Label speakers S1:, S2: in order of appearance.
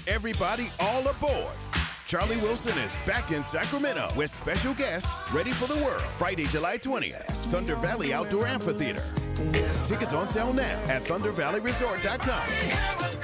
S1: Everybody all aboard. Charlie Wilson is back in Sacramento with special guest Ready for the World, Friday, July 20th, Thunder Valley Outdoor Amphitheater. Tickets on sale now at thundervalleyresort.com.